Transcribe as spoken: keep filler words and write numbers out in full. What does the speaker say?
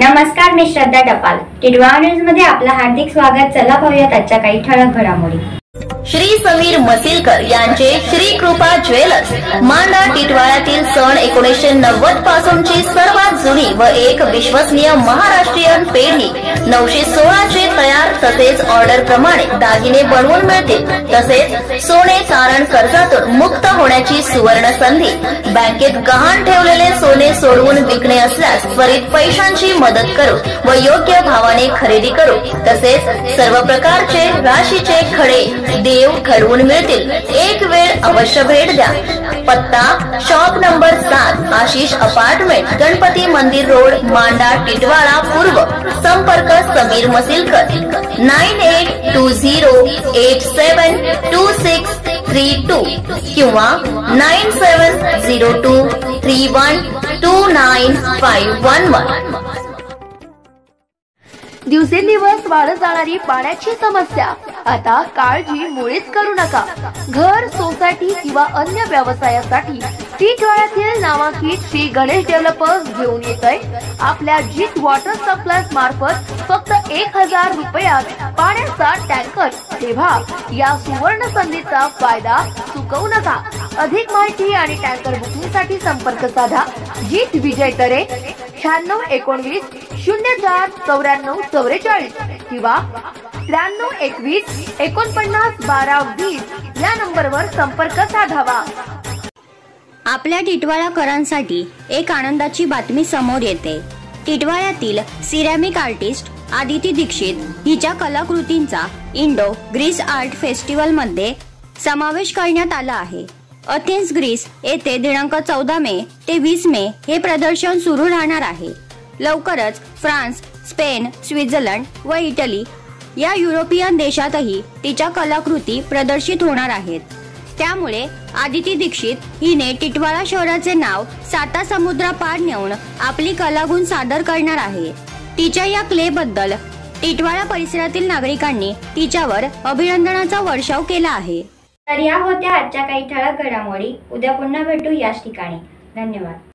नमस्कार, मी श्रद्धा टपाल. टिटवाळा न्यूज मध्ये आपलं हार्दिक स्वागत. चला पाहूयात आजच्या काही ठळक घडामोडी. श्री समीर मसिलकर यांचे श्री कृपा ज्वेलर्स मांडा टिटवाळ्यातील सन एकोणीसशे नव्वद पासूनची सर्वात जुनी व एक विश्वसनीय महाराष्ट्रीयन पेढी नऊशे सोळाचे तयार तसेच ऑर्डर प्रमाणे दागिने बनवून मिळतील. तसेच सोने तारण कर्जातून मुक्त होण्याची सुवर्ण संधी. बँकेत गहाण ठेवलेले सोने सोडवून विकणे असल्यास त्वरित पैशांची मदत करू व योग्य भावाने खरेदी करू. तसेच सर्व प्रकारचे राशीचे खडे देव घडवून मिळतील. एक वेळ अवश्य भेट द्या. पत्ता शॉप नंबर सात, आशिष अपार्टमेंट, गणपती मंदिर रोड, मांडा टिटवाळा पूर्व. संपर्क Sameer Masilkar nine eight two zero eight seven two six three two किंवा nine seven zero two three one two nine five one one. दिवसेंदिवस वाढत जाणारी पाण्याची समस्या आता काळजी मुळीच करू नका. घर, सोसायटी किंवा अन्य व्यवसायासाठी टिटवाळ्यातील नामांकित श्री गणेश डेव्हलपर्स घेऊन येतय आपल्या जीत वॉटर सप्लाय मार्फत फक्त एक हजार रुपयात पाण्याचा टँकर. तेव्हा या सुवर्ण संधीचा फायदा चुकवू नका. अधिक माहिती आणि टँकर बुकिंग साठी संपर्क साधा जीत विजय तरे शहाण्णव एकोणवीस शून्य चार चौऱ्याण्णव चौवेचाळीस किंवा त्र्याण्णव एकवीस एकोणपन्नास बारा वीस या नंबरवर संपर्क साधावा. आपल्या टिटवाळाकरांसाठी एक आनंदाची बातमी समोर येते. टिटवाळ्यातील सिरॅमिक आर्टिस्ट आदिती दीक्षित हिच्या कलाकृतींचा इंडो ग्रीस आर्ट फेस्टिवल मध्ये समावेश करण्यात आला आहे. अथेन्स ग्रीस येथे दिनांक चौदा मे ते वीस मे हे प्रदर्शन सुरू राहणार आहे. लवकरच फ्रान्स, स्पेन, स्वित्झर्लंड व इटली या युरोपियन देशातही तिच्या कलाकृती प्रदर्शित होणार आहेत. त्यामुळे आदिती दीक्षित हिने टिटवाळा शहराचे नाव साता समुद्रापार नेऊन आपली कलागुण सादर करणार आहे. तिच्या या क्ले बद्दल टिटवाळा परिसरातील नागरिकांनी तिच्यावर अभिनंदनाचा वर्षाव केला आहे. तर या होत्या आजच्या काही ठळक घडामोडी. उद्या पुन्हा भेटू याच ठिकाणी. धन्यवाद.